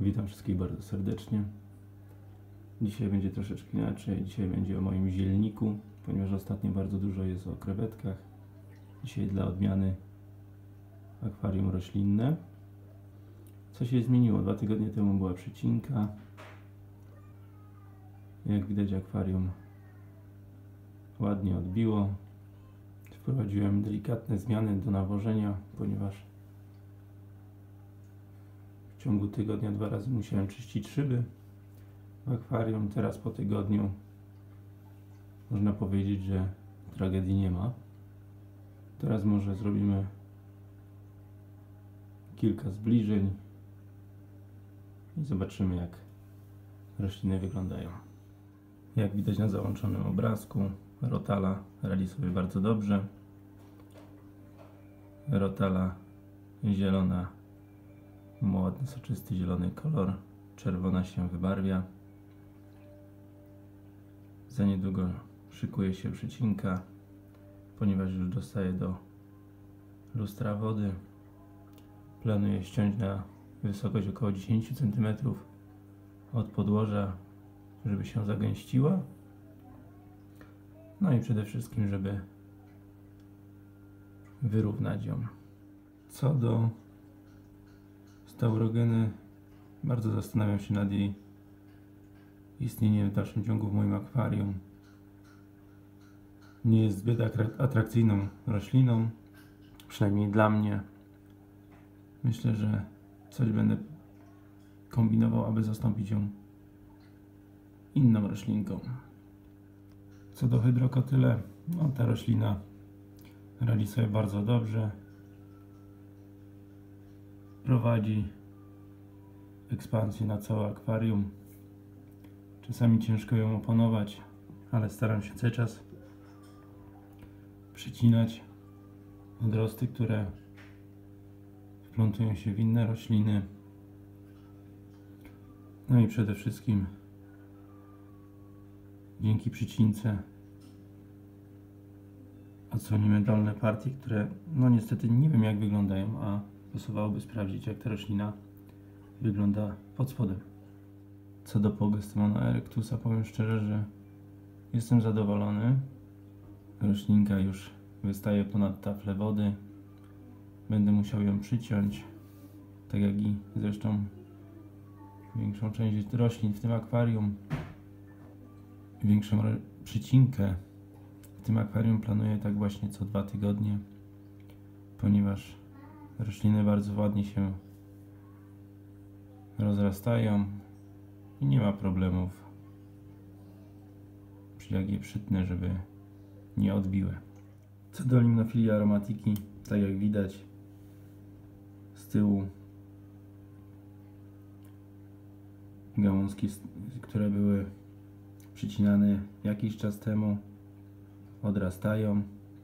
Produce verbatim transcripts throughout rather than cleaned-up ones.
Witam wszystkich bardzo serdecznie. Dzisiaj będzie troszeczkę inaczej. Dzisiaj będzie o moim zielniku, ponieważ ostatnio bardzo dużo jest o krewetkach. Dzisiaj dla odmiany akwarium roślinne. Co się zmieniło? Dwa tygodnie temu była przecinka. Jak widać, akwarium ładnie odbiło. Wprowadziłem delikatne zmiany do nawożenia, ponieważ w ciągu tygodnia dwa razy musiałem czyścić szyby w akwarium. Teraz po tygodniu można powiedzieć, że tragedii nie ma. Teraz może zrobimy kilka zbliżeń i zobaczymy, jak rośliny wyglądają. Jak widać na załączonym obrazku, Rotala radzi sobie bardzo dobrze. Rotala zielona ma ładny, soczysty zielony kolor, czerwona się wybarwia. Za niedługo szykuje się przecinka, ponieważ już dostaje do lustra wody. Planuję ściąć na wysokość około dziesięć centymetrów od podłoża, żeby się zagęściła. No i przede wszystkim, żeby wyrównać ją. Co do staurogeny, bardzo zastanawiam się nad jej istnieniem w dalszym ciągu w moim akwarium. Nie jest zbyt atrakcyjną rośliną, przynajmniej dla mnie. Myślę, że coś będę kombinował, aby zastąpić ją inną roślinką. Co do hydrokotyle, no ta roślina radzi sobie bardzo dobrze. Prowadzi ekspansję na całe akwarium. Czasami ciężko ją opanować, ale staram się cały czas przycinać odrosty, które wplątują się w inne rośliny. No i przede wszystkim dzięki przycince odsłonimy dolne partie, które no niestety nie wiem, jak wyglądają, a pasowałoby sprawdzić, jak ta roślina wygląda pod spodem. Co do Pogestemona erectusa, powiem szczerze, że jestem zadowolony. Roślinka już wystaje ponad taflę wody. Będę musiał ją przyciąć, tak jak i zresztą większą część roślin w tym akwarium. Większą przycinkę w tym akwarium planuję tak właśnie co dwa tygodnie, ponieważ rośliny bardzo ładnie się rozrastają i nie ma problemów, jak je przytnę, żeby nie odbiły. Co do Limnophilii aromatiki, tak jak widać z tyłu, gałązki, które były przycinane jakiś czas temu, odrastają.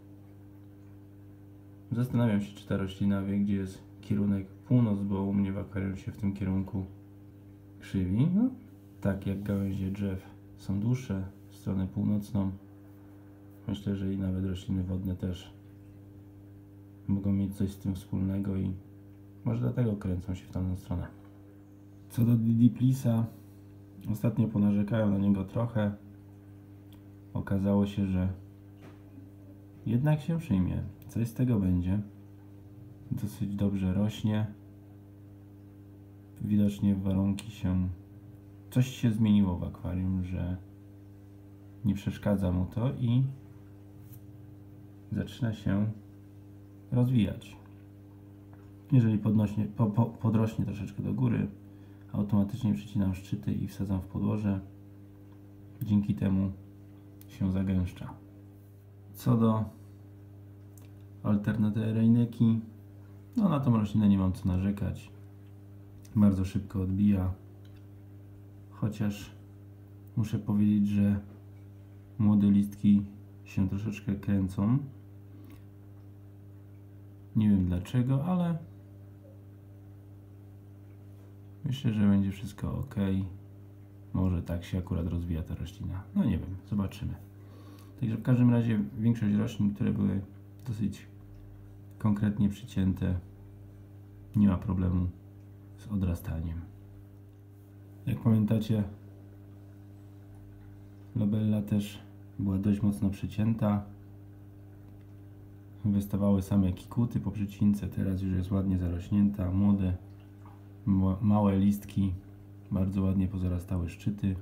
Zastanawiam się, czy ta roślina wie, gdzie jest kierunek północ, bo u mnie w akwarium się w tym kierunku krzywi. No, tak jak gałęzie drzew są dłuższe w stronę północną, myślę, że i nawet rośliny wodne też mogą mieć coś z tym wspólnego i może dlatego kręcą się w tamtą stronę. Co do Didiplisa, ostatnio ponarzekałem na niego trochę. Okazało się, że jednak się przyjmie. Coś z tego będzie. Dosyć dobrze rośnie. Widocznie warunki się... Coś się zmieniło w akwarium, że nie przeszkadza mu to i zaczyna się rozwijać. Jeżeli podnośnie, po, po, podrośnie troszeczkę do góry, automatycznie przycinam szczyty i wsadzam w podłoże. Dzięki temu się zagęszcza. Co do Alternate reineki, no na tą roślinę nie mam co narzekać. Bardzo szybko odbija. Chociaż muszę powiedzieć, że młode listki się troszeczkę kręcą. Nie wiem dlaczego, ale myślę, że będzie wszystko ok. Może tak się akurat rozwija ta roślina. No nie wiem, zobaczymy. Także w każdym razie większość roślin, które były dosyć konkretnie przycięte, nie ma problemu z odrastaniem. Jak pamiętacie, labella też była dość mocno przecięta. Wystawały same kikuty po przecince, teraz już jest ładnie zarośnięta, młode, małe listki, bardzo ładnie pozarastały szczyty.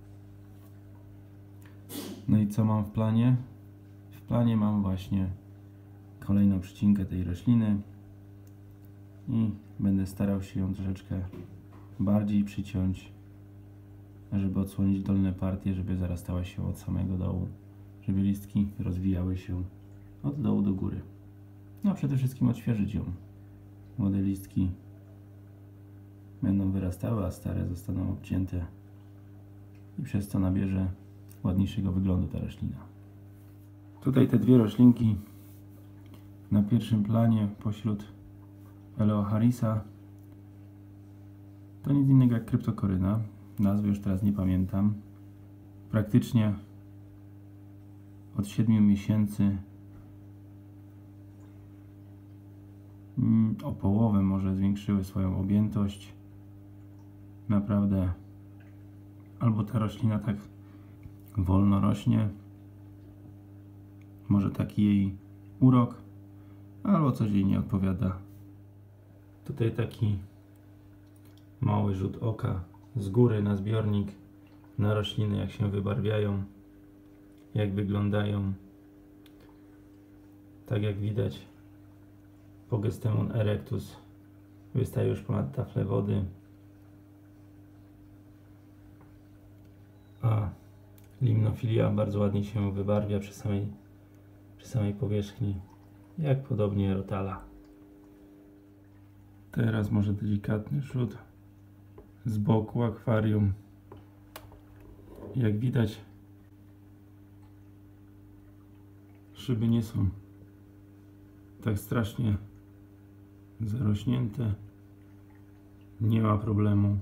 No i co mam w planie? W planie mam właśnie kolejną przecinkę tej rośliny i będę starał się ją troszeczkę bardziej przyciąć, żeby odsłonić dolne partie, żeby zarastała się od samego dołu, żeby listki rozwijały się od dołu do góry. No a przede wszystkim odświeżyć ją. Młode listki będą wyrastały, a stare zostaną obcięte i przez to nabierze ładniejszego wyglądu ta roślina. Tutaj te dwie roślinki na pierwszym planie pośród Eleoharisa to nic innego jak kryptokoryna. Nazwy już teraz nie pamiętam. Praktycznie od siedmiu miesięcy o połowę może zwiększyły swoją objętość. Naprawdę albo ta roślina tak wolno rośnie, może taki jej urok, albo coś jej nie odpowiada. Tutaj taki mały rzut oka z góry na zbiornik, na rośliny, jak się wybarwiają, jak wyglądają. Tak jak widać, Pogestemon erectus wystaje już ponad taflę wody, a Limnofilia bardzo ładnie się wybarwia przy samej, przy samej powierzchni, jak podobnie Rotala. Teraz może delikatny rzut z boku akwarium. Jak widać, szyby nie są tak strasznie zarośnięte, nie ma problemu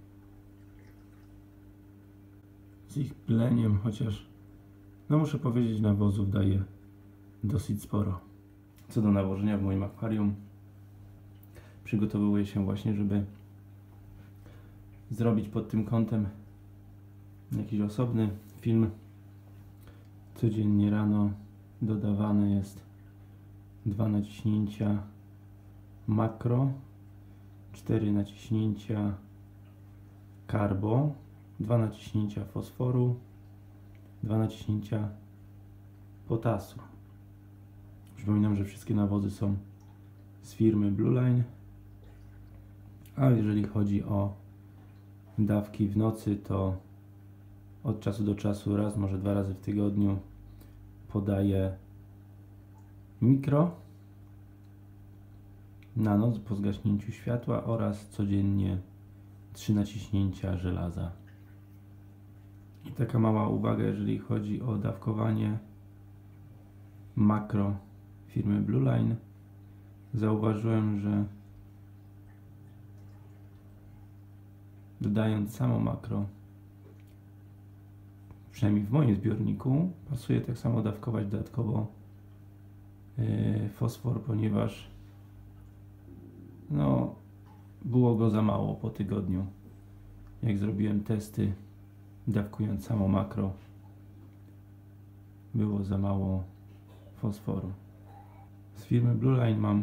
z ich pleniem, chociaż no muszę powiedzieć, nawozów daje dosyć sporo. Co do nawożenia w moim akwarium, przygotowuję się właśnie, żeby zrobić pod tym kątem jakiś osobny film. Codziennie rano dodawane jest dwa naciśnięcia makro, cztery naciśnięcia karbo, dwa naciśnięcia fosforu, dwa naciśnięcia potasu. Przypominam, że wszystkie nawozy są z firmy Blue Line, a jeżeli chodzi o dawki w nocy, to od czasu do czasu, raz, może dwa razy w tygodniu podaję mikro na noc po zgaśnięciu światła oraz codziennie trzy naciśnięcia żelaza. I taka mała uwaga, jeżeli chodzi o dawkowanie makro firmy Blue Line. Zauważyłem, że dodając samo makro, przynajmniej w moim zbiorniku, pasuje tak samo dawkować dodatkowo yy, fosfor, ponieważ no, było go za mało po tygodniu. Jak zrobiłem testy, dawkując samo makro, było za mało fosforu. Z firmy Blue Line mam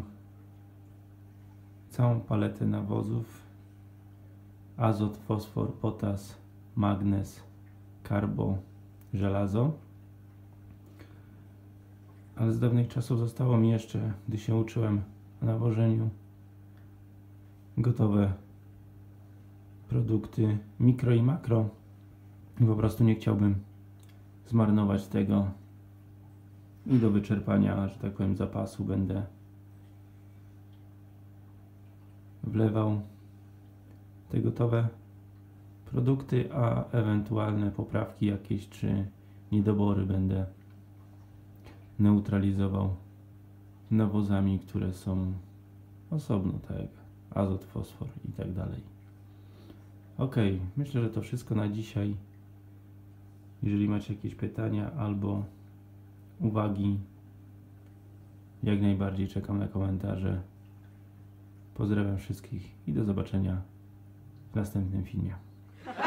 całą paletę nawozów: azot, fosfor, potas, magnez, karbo, żelazo. Ale z dawnych czasów zostało mi jeszcze, gdy się uczyłem o nawożeniu, gotowe produkty mikro i makro. I po prostu nie chciałbym zmarnować tego i do wyczerpania, że tak powiem, zapasu będę wlewał te gotowe produkty, a ewentualne poprawki jakieś czy niedobory będę neutralizował nawozami, które są osobno, tak jak azot, fosfor i tak dalej. Ok, myślę, że to wszystko na dzisiaj. Jeżeli macie jakieś pytania albo uwagi, jak najbardziej czekam na komentarze. Pozdrawiam wszystkich i do zobaczenia w następnym filmie.